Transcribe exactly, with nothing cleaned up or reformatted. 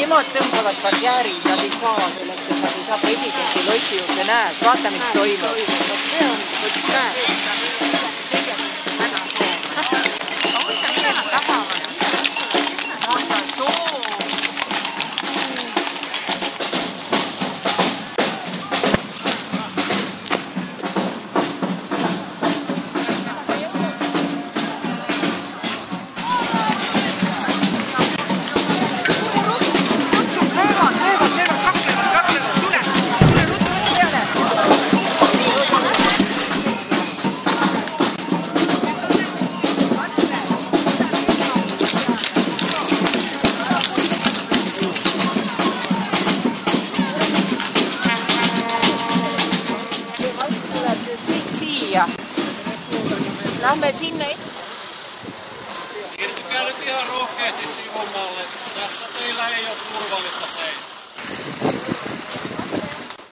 nemad tõmbavad barjäärid, nad ei saa selleks, et nad ei saa presidendi lossi juurde, näed, vaata, mis toimub. See on, näed. Lähme sinne. Siirtykää nyt ihan rohkeasti sivummalle. Tässä teillä ei ole turvallista seistä.